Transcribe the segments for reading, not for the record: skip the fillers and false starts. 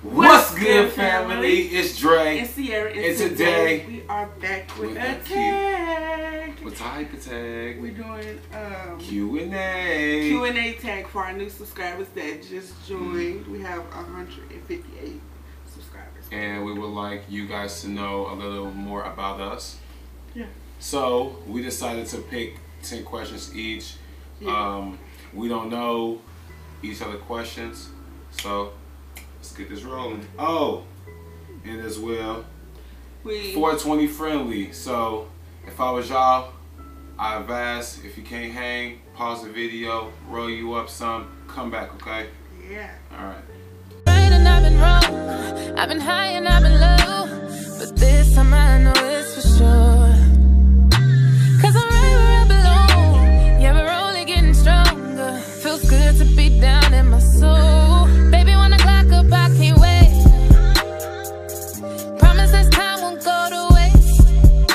What's good, family? It's Dre and Sierra, and today we are back with a tag. What type of tag? We're doing Q&A. Q&A tag for our new subscribers that just joined. We have 158 subscribers, and we would like you guys to know a little more about us. Yeah. So we decided to pick 10 questions each. Yeah. We don't know each other questions, so let's get this rolling. Oh, and as well, 420 friendly. So if I was y'all, I advise if you can't hang, pause the video, roll you up some, come back, okay? Yeah. All right. Right, and I've been wrong. I've been high and I've been low, but this time I know it's for sure. 'Cause I'm right where I belong. Yeah, we're only getting stronger. Feels good to be down in my soul. Baby, when I clock up, I can't wait. Promise this time won't go to waste.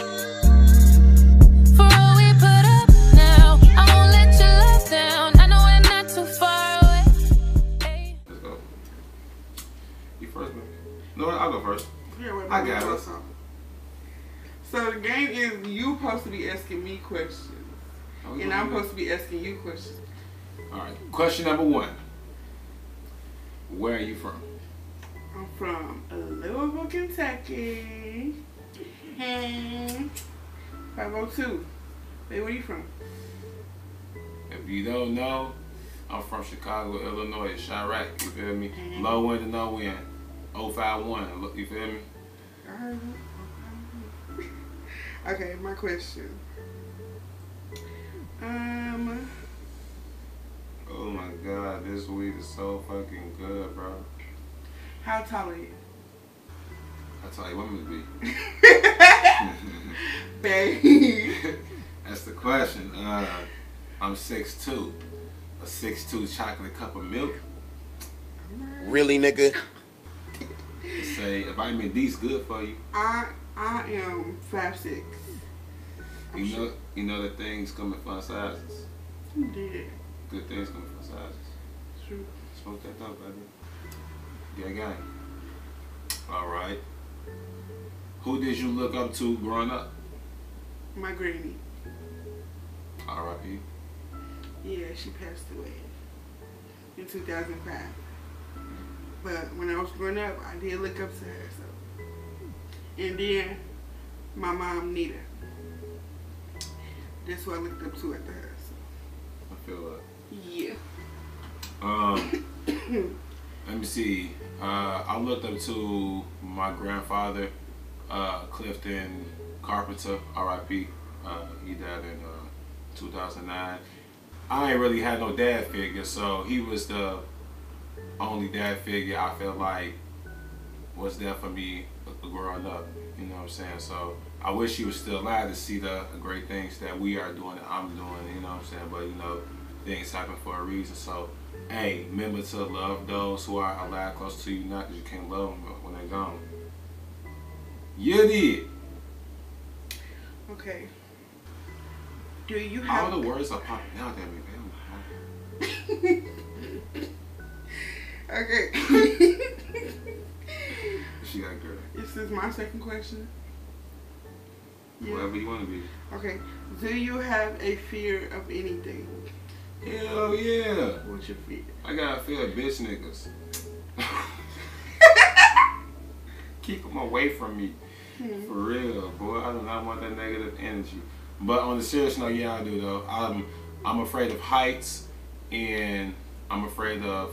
For all we put up now, I won't let your love down. I know we're not too far away. Hey. Let's go. You first, man. No, I'll go first. Yeah, I got it. So the game is you supposed to be asking me questions, and I'm supposed to be asking you questions. All right. Question number 1. Where are you from? I'm from Louisville, Kentucky. And 502. Hey, where you from? If you don't know, I'm from Chicago, Illinois, Chirac, you feel me? Low wind to no wind, 051, you feel me? I heard you. Okay, my question. Oh my God, this weed is so fucking good, bro. How tall are you? I tell you, want me to be. Babe. That's the question. I'm 6'2", a 6'2" chocolate cup of milk. Really, nigga? Say, vitamin D's good for you. I am 5'6". You know that things come in fun sizes. I'm dead. Good things come in fun sizes. True. Smoke that up, baby. Yeah, gang. All right. Who did you look up to growing up? My granny. R.I.P. Yeah, she passed away in 2005. But when I was growing up, I did look up to her. So, and then my mom Nita. That's who I looked up to after her. So. I feel that. Yeah. Let me see. I looked up to my grandfather, Clifton Carpenter, R.I.P. He died in 2009. I ain't really had no dad figure, so he was the only dad figure I felt like was there for me growing up. You know what I'm saying? So I wish he was still alive to see the great things that we are doing, that I'm doing. You know what I'm saying? But you know, things happen for a reason. So hey, remember to love those who are alive close to you now, because you can't love them when they're gone. You did. Okay. Do you have... All the words are popping out at me, man. Okay. She got girl. This is my second question. Yeah. Whatever you want to be. Okay. Do you have a fear of anything? Hell yeah. What's your fear? I got a fear of bitch niggas. Keep them away from me. For real, boy. I do not want that negative energy. But on the serious note, yeah, I do though. I'm afraid of heights, and I'm afraid of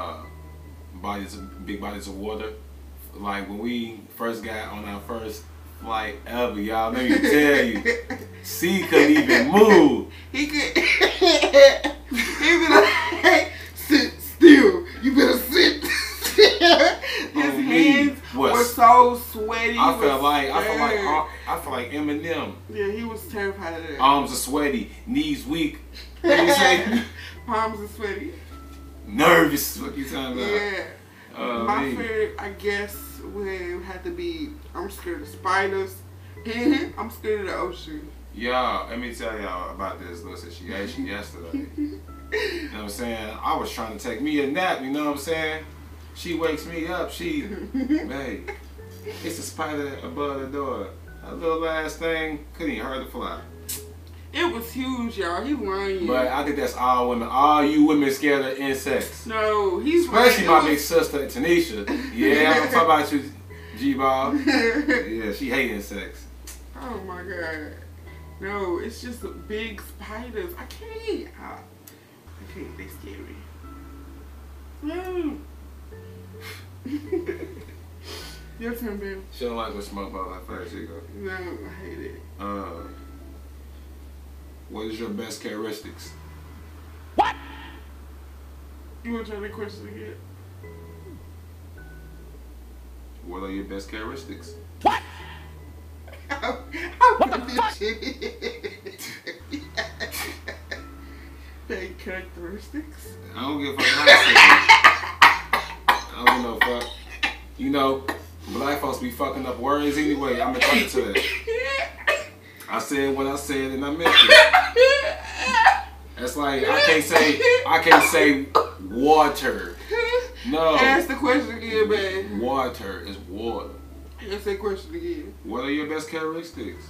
big bodies of water. Like when we first got on our first flight ever, y'all, let me tell you, C couldn't even move. He could. He be like, sit still. You better sit. His hands were so sweaty. I feel like Eminem. Yeah, he was terrified of that. Arms are sweaty, knees weak. What you say? Palms are sweaty. Nervous. What you talking about? Yeah. My fear, I guess, would have to be, I'm scared of spiders. I'm scared of the ocean. Y'all, let me tell y'all about this little situation yesterday. You know what I'm saying? I was trying to take me a nap, you know what I'm saying? She wakes me up. Hey, it's a spider above the door. A little last thing couldn't even hurt to fly. It was huge, y'all. He lying. But I think that's all women. All you women scared of insects. No, he's especially lying. my big sister Tanisha. Yeah, I'm talking about you, G-Ball. Yeah, she hate insects. Oh my god. No, it's just big spiders. I can't. I can't. They scary. No. Your turn, baby. She don't like when smoke ball like first. Here you go. No, I hate it. What is your best characteristics? What? You want to try the question again? What are your best characteristics? What? What the fuck? Fake characteristics? I don't give a fuck. I don't give no fuck. You know, black folks be fucking up words anyway. I'm entitled to that. I said what I said and I meant it. That's like I can't say water. No. Ask the question again, man. Water is water. Ask that question again. What are your best characteristics?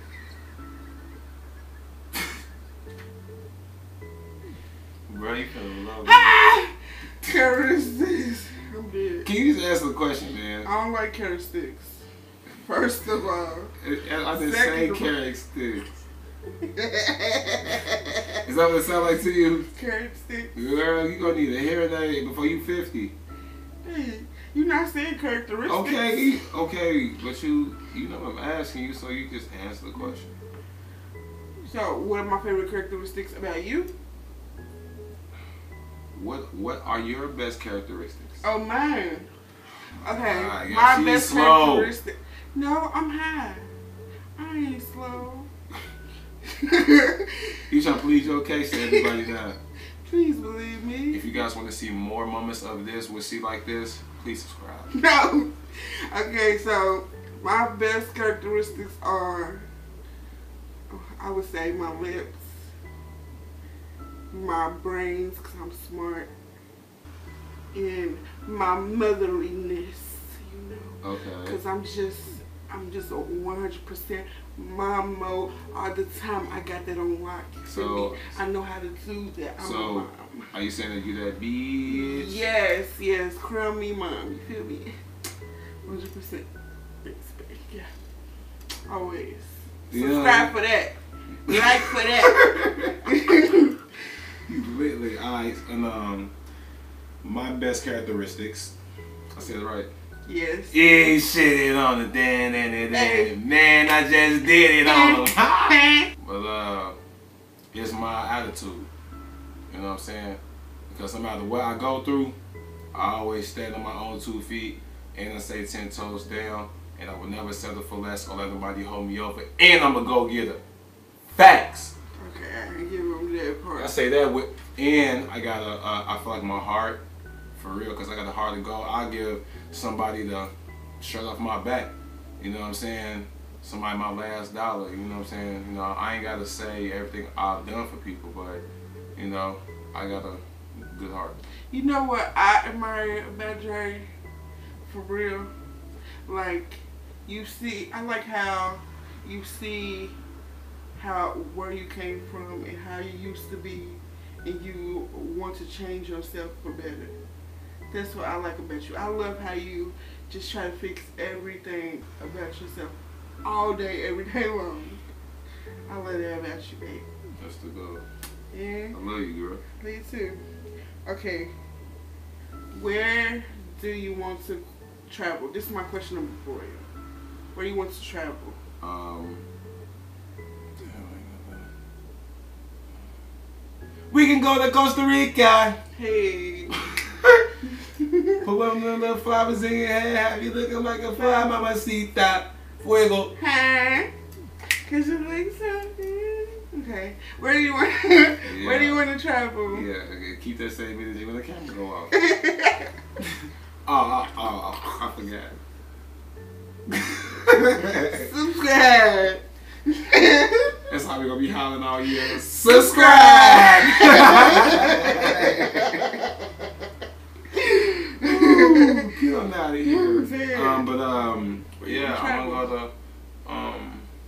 Bro, you feeling low. Characteristics. I'm dead. Can you just answer the question, man? I don't like characteristics. First of all. I didn't say characteristics. Is that what it sounds like to you? Characteristics. Girl, you gonna need a hearing aid before you 50. Hey, you're not saying characteristics. Okay, but you know what I'm asking you, so you just answer the question. So, what are my favorite characteristics about you? What are your best characteristics? Oh, mine. Okay, my best characteristic. No, I'm high. I ain't slow. You trying to plead your case to everybody now. Please believe me. If you guys want to see more moments of this, we'll see like this, please subscribe. No. Okay, so my best characteristics are, I would say, my lips, my brains, because I'm smart, and my motherliness, you know. Okay. Because I'm just a 100% mom mode all the time. I got that on lock. So I know how to do that. I'm a mom. Are you saying that you that bitch? Yes, crummy mom. You feel me? 100%. Yeah. Always. Subscribe for that. Like for that. You literally, alright, and my best characteristics. I said it right. Yes. Yeah, shit on the dan. Man, I just did it on them. But it's my attitude. You know what I'm saying? Because no matter what I go through, I always stand on my own 2 feet and I say 10 toes down, and I will never settle for less or let nobody hold me over. And I'm a go-getter. Facts. Okay, I can give them that part. I say that with, and I got I feel like my heart, for real, because I got a heart to go. I'll give somebody the shirt off my back. You know what I'm saying? Somebody my last dollar. You know what I'm saying? You know, I ain't got to say everything I've done for people, but, you know, I got a good heart. You know what I admire about Dre? For real? Like, you see, I like how you see where you came from and how you used to be, and you want to change yourself for better. That's what I like about you. I love how you just try to fix everything about yourself all day, every day long. I love that about you, babe. That's the goal. Yeah. I love you, girl. Me too. Okay. Where do you want to travel? This is my question number 4. Where do you want to travel? We can go to Costa Rica. Hey. Put one of the little flowers in your hair, have you looking like a fly, mamacita. Fuego. Huh? Cause you like something. Okay. Where do you want? Where do you want to travel? Yeah. Okay. Keep that same energy when the camera go off. I forgot. Subscribe. That's how we gonna be hollering all year. Subscribe. something out of You here. know what I'm saying? But yeah, I want to go to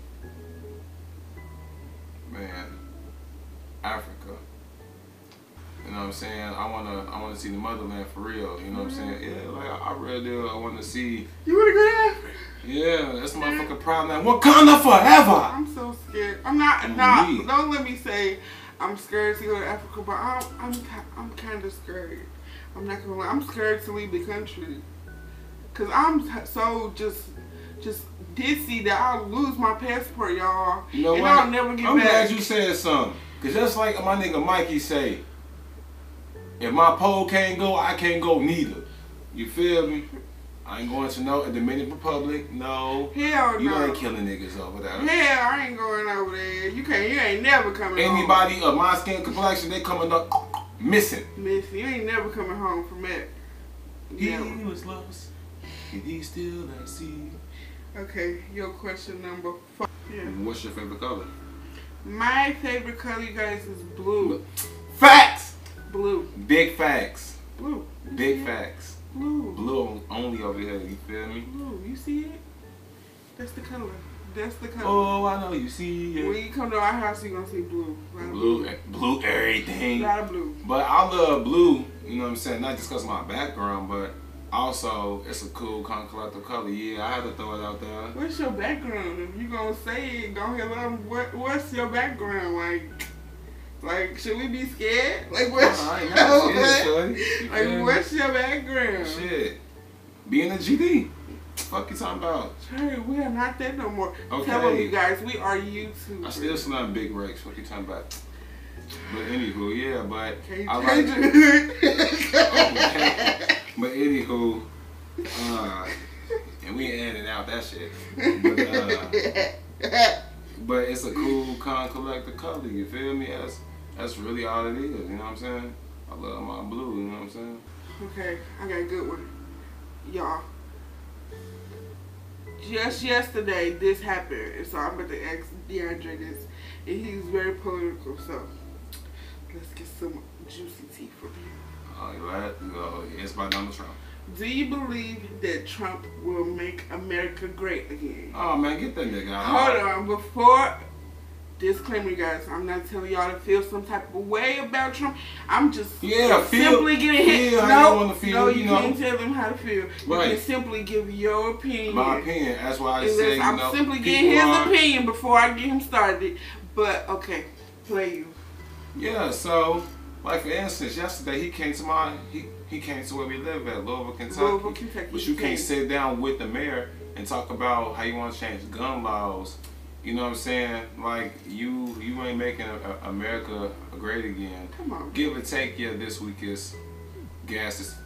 man, Africa. You know what I'm saying? I wanna see the motherland for real. You know what I'm saying? Yeah, like I really do. I want to see. You wanna go to Africa? Yeah, that's my fucking prime land. Wakanda forever. I'm so scared. I'm not. Nah, don't let me say I'm scared to go to Africa, but I'm kind of scared. I'm not gonna lie. I'm scared to leave the country, cause I'm so just dizzy that I'll lose my passport, y'all. You know and what? I'll never get I'm back. glad you said something, cause just like my nigga Mikey say, if my pole can't go, I can't go neither. You feel me? I ain't going to no Dominican Republic. No. Hell no. You ain't killing niggas over there. Hell, I ain't going over there. You ain't never coming home. Anybody of my skin complexion, they coming up missing. Missing. You ain't never coming home from that. He Never. was lost, and he still at sea. Okay, your question number 4. Yeah. What's your favorite color? My favorite color, you guys, is blue. Facts. Blue. Big facts. Blue. Big facts. Blue. Blue only over here. You feel me? Blue. You see it? That's the color. That's the color. Oh, I know you see it. When you come to our house, you're going to see blue. Blue everything. A lot of blue. But I love blue, you know what I'm saying? Not just because of my background, but also it's a cool, collective color. Yeah, I had to throw it out there. What's your background? If you going to say it, go ahead, let them, what's your background? Like, should we be scared? Like, what's, what's your background? Shit. Being a GD. Fuck you talking about? Hey, we are not that no more. Okay. Tell them, you guys, we are YouTubers. I still slam big rakes. What you talking about? But anywho, yeah, but Okay, I like okay. But anywho, and we edited out that shit. But it's a cool, collective color. You feel me? That's really all it is. You know what I'm saying? I love my blue. You know what I'm saying? Okay, I got a good one, y'all. Just yesterday, this happened, and so I'm about to ask DeAndre this, and he's very political, so let's get some juicy tea from him. Oh, you right? No, it's by Donald Trump. Do you believe that Trump will make America great again? Oh man, get that nigga out. Hold on, before disclaimer, you guys, I'm not telling y'all to feel some type of way about Trump. I'm just simply getting hit. No, you can't tell them how to feel. You can simply give your opinion. My opinion. That's why I say, I'm simply getting his opinion before I get him started. But okay, play you. Yeah. So, like for instance, yesterday he came to he came to where we live at, Louisville, Kentucky. But you can't sit down with the mayor and talk about how you want to change gun laws. You know what I'm saying? Like, you ain't making America great again. Come on. Give or take, yeah, this week is gas is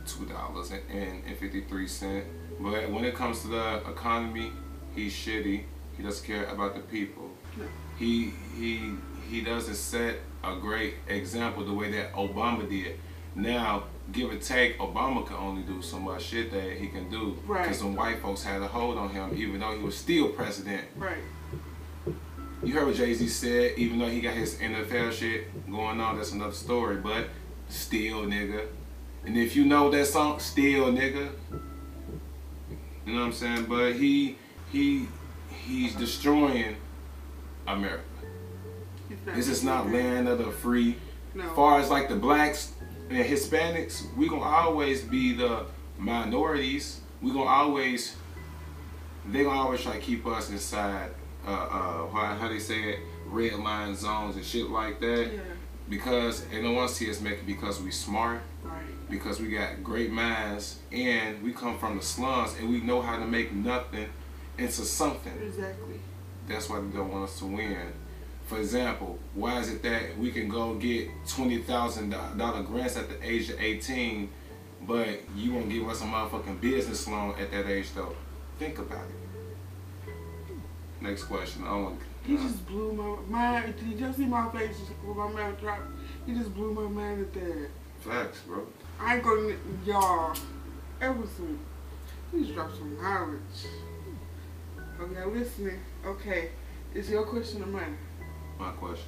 $2.53. But when it comes to the economy, he's shitty. He doesn't care about the people. No. He doesn't set a great example the way that Obama did. Now, give or take, Obama can only do so much shit that he can do. Right. Because some white folks had a hold on him, even though he was still president. Right. You heard what Jay-Z said, even though he got his NFL shit going on, that's another story, but still, nigga. And if you know that song, still, nigga. You know what I'm saying? But he's destroying America. This is not land of the free. No. As far as like the blacks and Hispanics, we gonna always be the minorities. They gonna always try to keep us inside how they say it, red line zones and shit like that. Yeah. Because they don't want to see us make it because we smart. Right. Because we got great minds and we come from the slums and we know how to make nothing into something. Exactly. That's why they don't want us to win. For example, why is it that we can go get $20,000 grants at the age of 18, but you won't give us a motherfucking business loan at that age though? Think about it. Next question. He just blew my mind. Did you see my face when my mouth dropped? He just blew my mind at that. Facts, bro. I ain't gonna, y'all. It was some. He just dropped some knowledge. Okay, listening. Okay, is your question or mine? My question.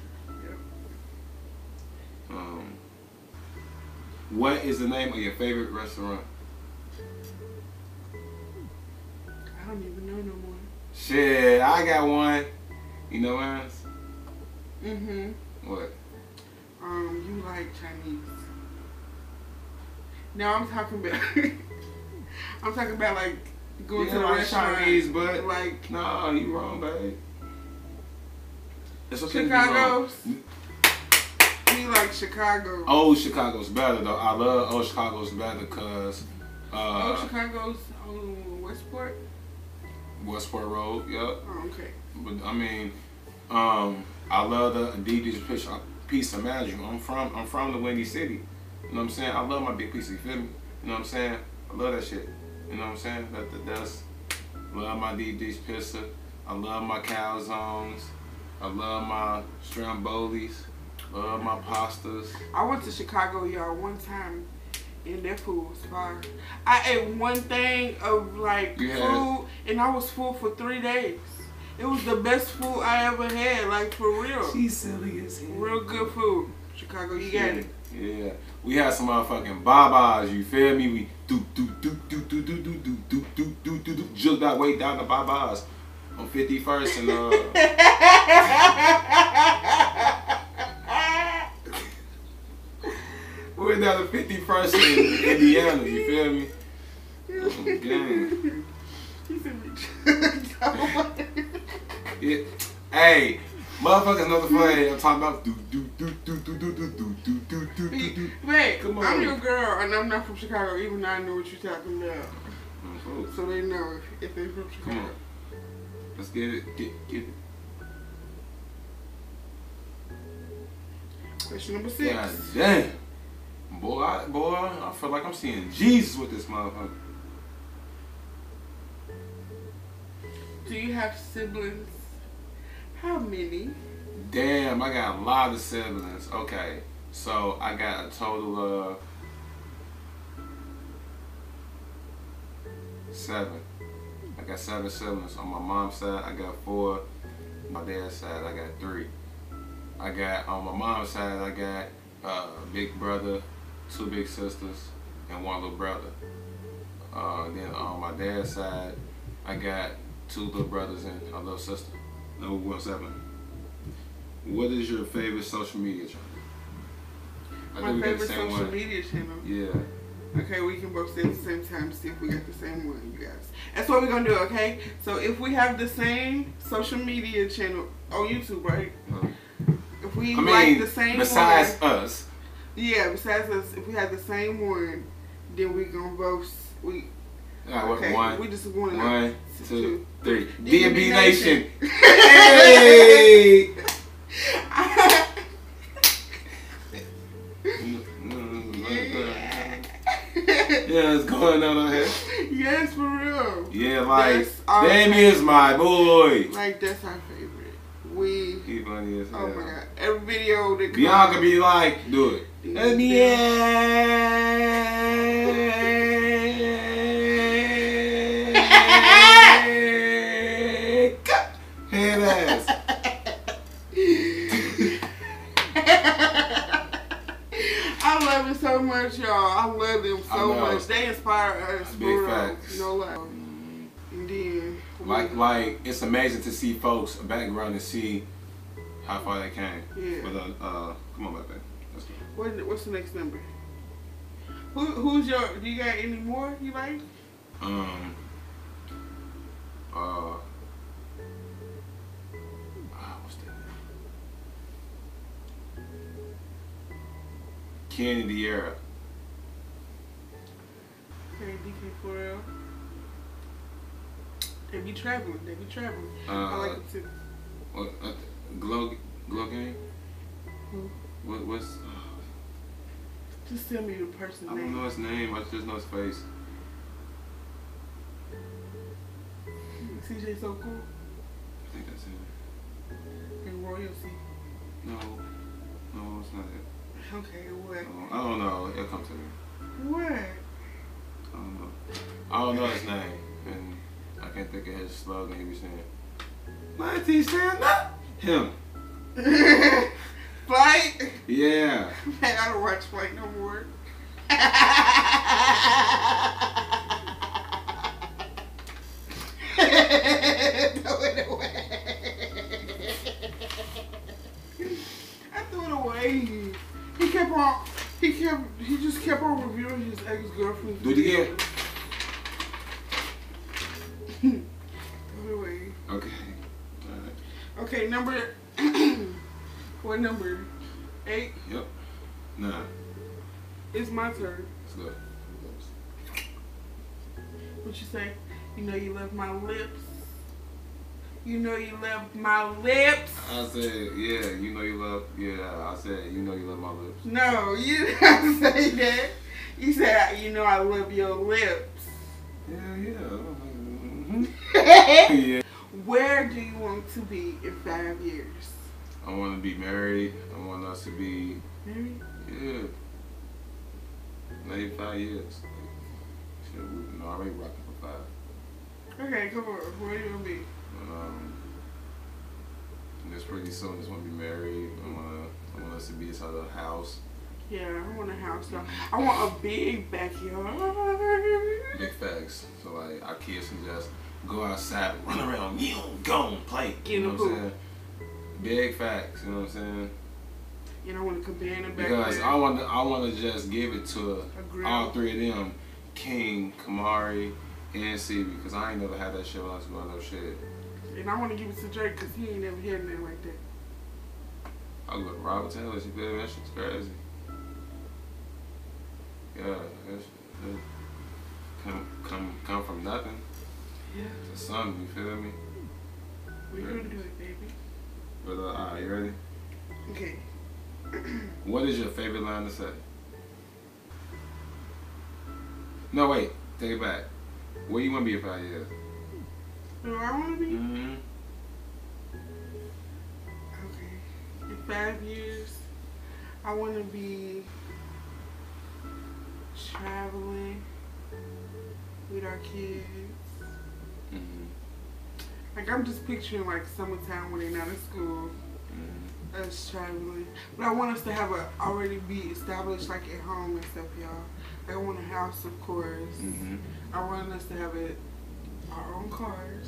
Yep. What is the name of your favorite restaurant? don't even know no more. Shit, I got one. You know what? What? You like Chinese. No, I'm talking about I'm talking about like going to the like restaurant. Chinese, but like no, you wrong, babe. It's okay. Chicago's. You like Chicago. Old Chicago's better though. I love Old Chicago's better because Old Chicago's on Westport Road. Yep. Oh, okay. But I mean, I love the Adidas piece of magic. I'm from the Windy City. You know what I'm saying? I love my big piece. You feel me? You know what I'm saying? I love that shit. You know what I'm saying? That's love my Adidas pizza. I love my calzones. I love my Strambolis. Love my pastas. I went to Chicago, y'all, one time, and that food was fire. I ate one thing of like food, and I was full for 3 days. It was the best food I ever had, like for real. She's silly as hell. Real good food. Chicago, you got it. Yeah, we had some motherfucking babas. You feel me? We do just that way down the babas on 51st and we went down to 51st in Indiana. You feel me? Gang. Yeah. Hey, motherfuckers know the funny. I'm talking about Wait, come on. I'm your girl, and I'm not from Chicago, even though I know what you're talking about. So they know if they're from Chicago. Come on. Let's get it. Get it. Question number 6. God damn. Boy, I feel like I'm seeing Jesus with this motherfucker. Do you have siblings? How many? Damn, I got a lot of siblings. Okay, so I got a total of 7. I got 7 siblings. On my mom's side, I got 4. On my dad's side, I got 3. I got, on my mom's side, I got a big brother, 2 big sisters, and 1 little brother. Then on my dad's side, I got 2 little brothers and a little sister. No, what's happening? What is your favorite social media channel? My favorite social media channel? Yeah. Okay, we can both say it at the same time, see if we got the same one, you guys. That's what we're gonna do, okay? So if we have the same social media channel on YouTube, right? If we like the same besides one, us. Yeah, besides us, if we have the same one, then we gonna vote. Okay, one, we just want to 1, 2, 3. DMB DMB Nation. Nation. Hey! Yeah, it's going on here. Yes, for real. Yeah, like Damien's my boy. Like that's our favorite. He funny as hell. Oh my god, every video that Bianca be like, do it. Head ass. I love it so much, y'all. I love them so much. They inspire us. Big facts. No lie. And then like it's amazing to see folks background and see how far they came. Yeah. But come on, baby. Let's go. What's the next number? Who's your? Do you got any more you like? What's that? Kenny Diera. Okay, DK4L. They be traveling. I like it too. What? Glow Gang? Who? What's? Just tell me the person's name. I don't know his name. I just know his face. CJ So Cool. I think that's him. And Royalty. No, it's not it. Okay, what? I don't know. It'll come to me. What? I don't know his name, and I can't think of his slogan he was saying. Mighty stand up. Him. Flight? Yeah. Man, I don't watch Flight no more. Throw it away. I threw it away. He just kept on reviewing his ex-girlfriend's Do it again. Throw it away. Okay. Alright. Okay, number. What number? 8? Yep. 9. It's my turn. Let's go. What you say? You know you love my lips. You know you love my lips. I said, yeah, you know you love, I said, you know you love my lips. No, you didn't say that. You said, you know I love your lips. Yeah. Mm-hmm. Yeah. Where do you want to be in 5 years? I want to be married. I want us to be, Married? yeah, maybe 5 years. Shit, we've already rocking for 5. Okay, come on. Where do you want to be? Just pretty soon, just want to be married. I want us to be inside a house. Yeah, I want a house. So I want a big backyard. Big facts. So like our kids can just go outside, run around, go and play. Get in You the know what pool. I'm saying? Big facts. You know what I'm saying? And I want a cabana back Because there. I want to just give it to A grill. all 3 of them, King, Kamari, and CB, because I ain't never had that shit when I was growing up. Shit. And I want to give it to Drake because he ain't never had nothing like that. I go to Robert Taylor. She feel me? That shit's crazy. Yeah, that come from nothing Yeah. to something. You feel me? We're going to do it, baby. But alright, you ready? Okay. What is your favorite line to say? No, wait. Take it back. Where you want to be in 5 years? Where I want to be? Mm-hmm. Okay. In 5 years, I want to be traveling with our kids. Mm-hmm. Like, I'm just picturing, like, summertime when they're not in school. Mm-hmm. Us traveling. But I want us to have already be established, like, at home and stuff, y'all. Like, I want a house, of course. Mm-hmm. I want us to have our own cars.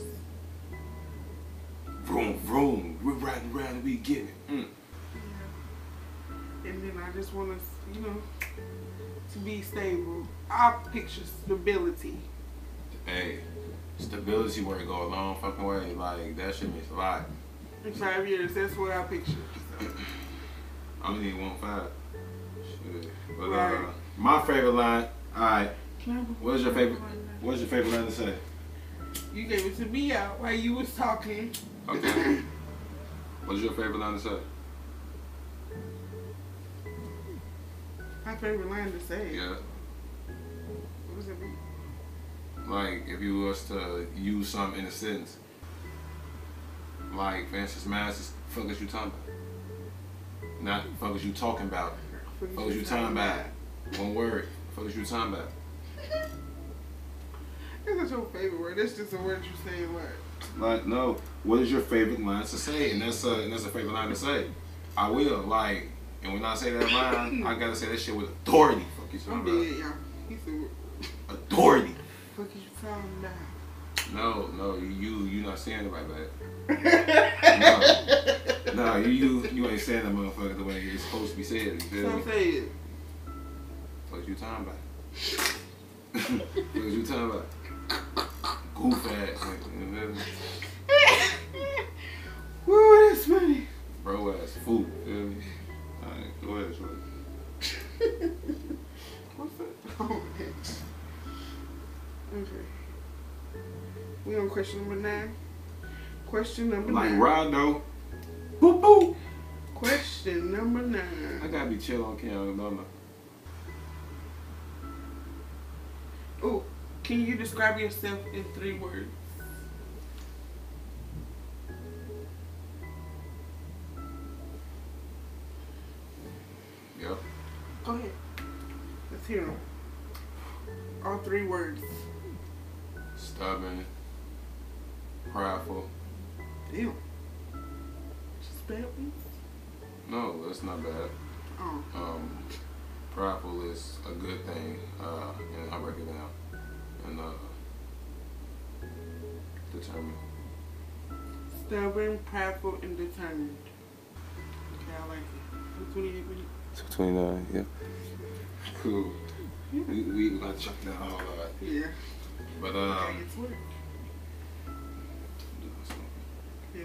Vroom, vroom. We're riding around and we getting it. Mm. Yeah. And then I just want us, to be stable. I picture stability. Hey, stability where it go a long fucking way. Like, that shit means a lot. In 5 years, that's what I picture. So. I only need 1 5. Shit. But Right. my favorite line, alright. What's your favorite line to say? You gave it to me out while you was talking. Okay. What's your favorite line to say? My favorite line to say. Yeah. What does it mean? Like, if you was to use something in a sentence. Like, for instance, man, it's just, fuck is you talking about? Not fuck is you talking about. Fuck is you talking about. One word. Fuck is you talking about. That's not your favorite word. That's just a word you say what? Like, no. What is your favorite line to say? And that's a favorite line to say. I will. Like, and when I say that line, I gotta say that shit with authority. Fuck you I'm talking dead, y'all. He said, about. Authority. fuck is you talking about? No, you not saying it like that. No, you ain't saying that motherfucker the way it's supposed to be said. You feel So me? say it. What you talking about? What you talking about? Goof ass. You feel me? Woo, that's funny. Bro ass fool. Feel me? Alright, go ahead, shorty. What's that? Oh, man. Okay. We on question number 9. Question number 9. Like Rondo. Boop boop. Question number 9. I gotta be chill on camera, no. Oh, can you describe yourself in 3 words? Yep. Go ahead. Let's hear them. All 3 words. Stubborn. Prideful. Damn. Just bad ones? No, that's not bad. Oh. Prideful is a good thing, and I break it down. And the determined. Stubborn, prideful, and determined. Okay, I like it. 28 minutes. 229, yeah. Cool. We gonna check that all out. Yeah. But Okay, it's work. Yeah,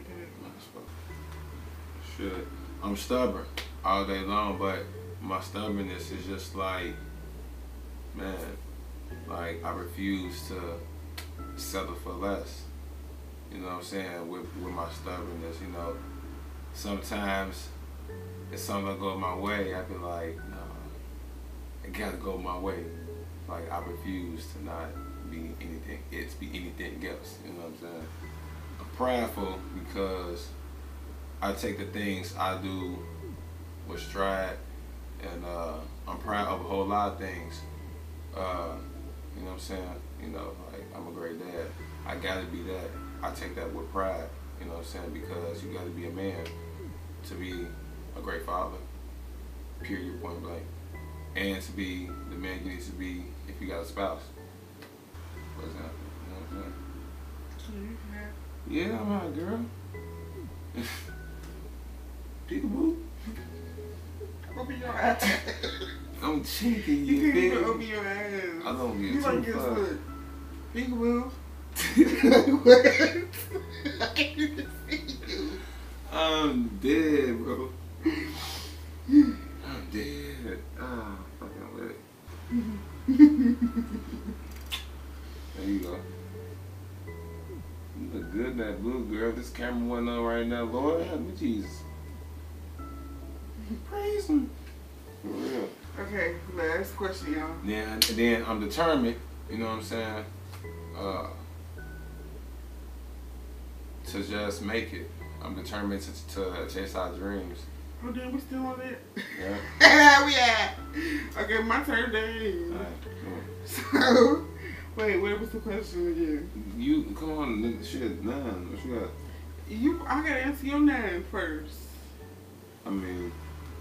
shit, I'm stubborn all day long, but my stubbornness is just like, man, like I refuse to settle for less. You know what I'm saying? With my stubbornness, you know, sometimes if something don't go my way, I be like, no, it gotta go my way. Like I refuse to not be anything, be anything else. You know what I'm saying? I'm prideful because I take the things I do with stride, and I'm proud of a whole lot of things. You know what I'm saying? You know, like I'm a great dad. I gotta be that. I take that with pride. You know what I'm saying? Because you gotta be a man to be a great father. Period. Point blank. And to be the man you need to be if you got a spouse. For example. You know what I'm saying? Yeah, I'm hot, girl. Peekaboo. Open your ass. I'm cheeky, You you can't even feel me? open your ass. I don't get You like too this far. foot. Peekaboo. What? I can't even see you. I'm dead, bro. I'm dead. Ah, fucking lit. There you go. You look good in that blue, girl. This camera wasn't on right now. Lord help me, Jesus. Praise him. For real. Okay, last question, y'all. Then I'm determined, you know what I'm saying, to just make it. I'm determined to chase our dreams. Oh, damn, we still on it? Yeah. We at. Okay, my turn, dang. All right. So, wait, what was the question again? You come on, nigga. Shit, 9. What you got? I gotta answer your 9 first. I mean,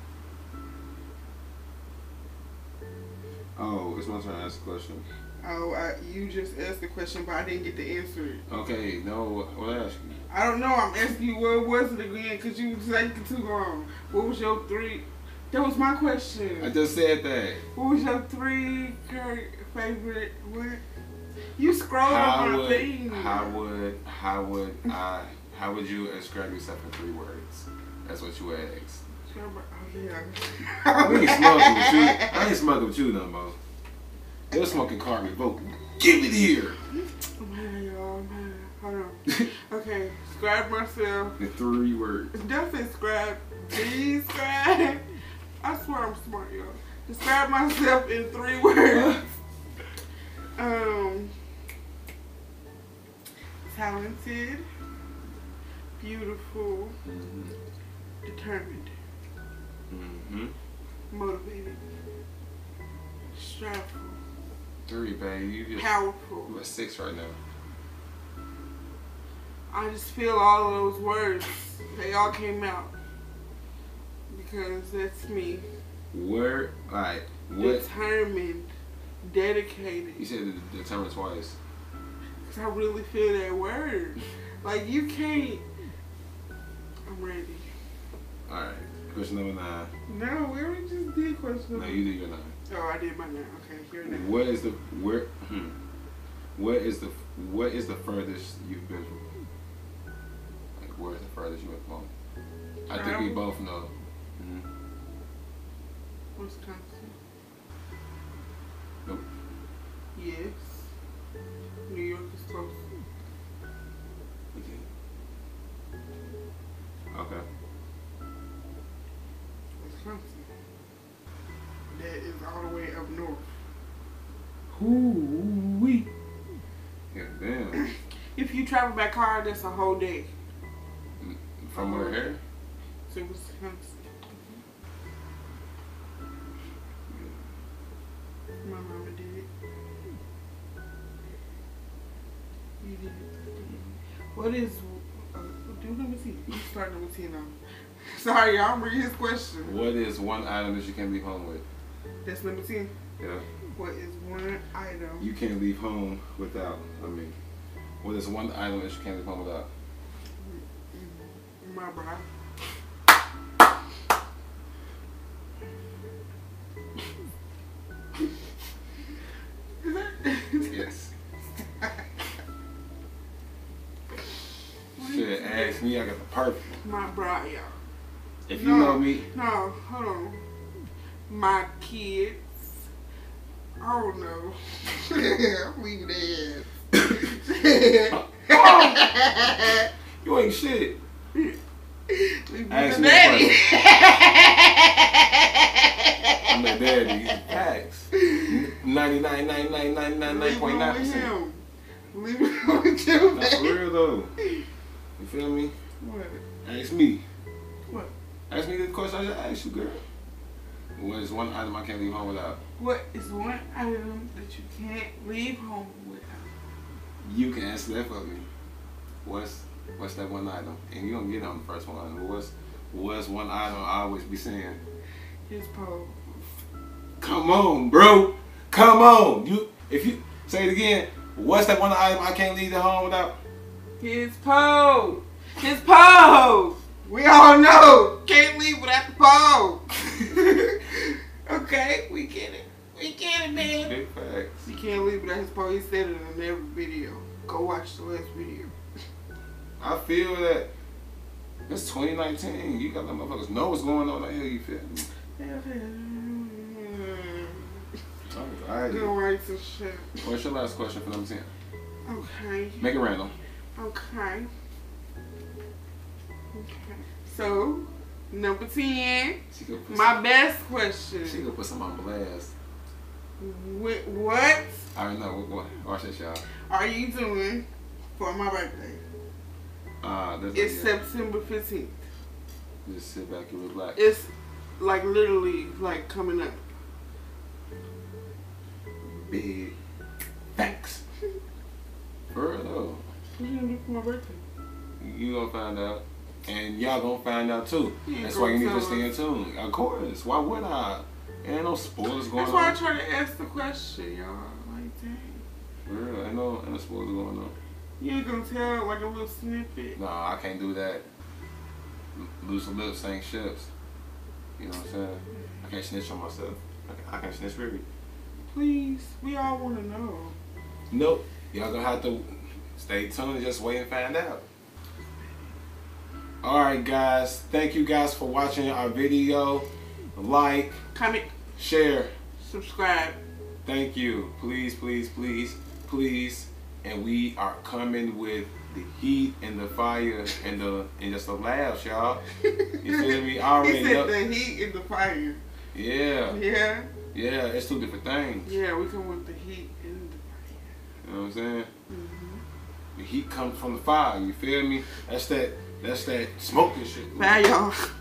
oh, it's my turn to ask a question. Oh, you just asked the question, but I didn't get to answer it. Okay, no, what I ask you? I don't know. I'm asking you what was it again? Because you was taking too long. What was your 3? That was my question. I just said that. What was your 3 favorite? What? You scrolled on my thing. How would you describe yourself in 3 words? That's what you asked. Oh, yeah. I ain't smoking with you. I ain't smoking with you, no more. They're smoking car revoke. Give it here. Man, y'all, man. Hold on. Okay, describe myself. In 3 words. Don't say describe. Describe. I swear I'm smart, y'all. Describe myself in 3 words. Talented, beautiful, determined, motivated, stressful, 3, babe. You just powerful. you at 6 right now. I just feel all of those words. They all came out because that's me. Word, like what? Determined, dedicated. You said determined twice. Cause I really feel that word. Like you can't. I'm ready. All right. Question number 9. No, we already just did question No, number. you did your 9. Oh, I did my 9. Okay, here now. What is the furthest you've been from? Like, where is the furthest you went from home? I think we both know. Wisconsin. Nope. Yes. New York is close. Okay. Wisconsin. That is all the way up north. Hoo-wee. Yeah, damn. If you travel by car, that's a whole day. From where here? So Wisconsin. My mama did it. You did it. What is... do number 10. You start number 10 now. Sorry, y'all. I'm reading his question. What is one item that you can't leave home with? That's number 10. Yeah. What is one item? You can't leave home without, What is one item that you can't live home without? My bra. Yes. Shit, ask me, I got the perfect. My bra, y'all. If you know me. No, hold on. My kids. Oh no. I'm leaving their ass. You ain't shit. Ask me daddy. I'm the daddy. Facts. 99.9%. Leave it with you. That's for real though. You feel me? What? Ask me. What? Ask me the question I just asked you, girl. What is one item I can't leave home without? What is one item that you can't leave home without? You can answer that for me. What's that one item? And you don't get it on the first one. What's one item I always be saying? His pole. Come on, bro. Come on. If you say it again, what's that one item I can't leave at home without? His pole. His pole. We all know. Can't leave without the pole. Okay, we get it. We get it, man. Big facts. He can't leave without his pole. He said it in every video. Go watch the last video. I feel that it's 2019. You got them motherfuckers know what's going on out here. You feel me? Alright. Good rights and shit. What's your last question for number 10? Okay. Make it random. Okay. So, number 10. My best question. She gonna put something on blast. What I already know. What? Watch this, y'all. are you doing for my birthday? It's September 15th. Just sit back and relax. It's like literally like coming up. Big facts. For real though. What you gonna do for my birthday? You gonna find out. And y'all gonna find out too. You That's why you need to gonna stay in tune. Of course. Why would I? Ain't no spoilers going That's on. why I try to ask the question, y'all. Like, dang. For real. Ain't no spoilers going on. You ain't gonna tell like a little snippet? No, I can't do that. Loose lips ain't ships. You know what I'm saying? I can't snitch on myself. I can't snitch really. Please, we all wanna know. Nope. Y'all gonna have to stay tuned and just wait and find out. Alright guys, thank you guys for watching our video. Like, comment, share, subscribe. Thank you. Please, please, please, please. And we are coming with the heat and the fire and just the laughs, y'all. You feel me? I already He said know. the heat and the fire. Yeah. Yeah. Yeah, it's two different things. Yeah, we come with the heat and the fire. You know what I'm saying? The heat comes from the fire, you feel me? That's that smoking shit. Bye, y'all.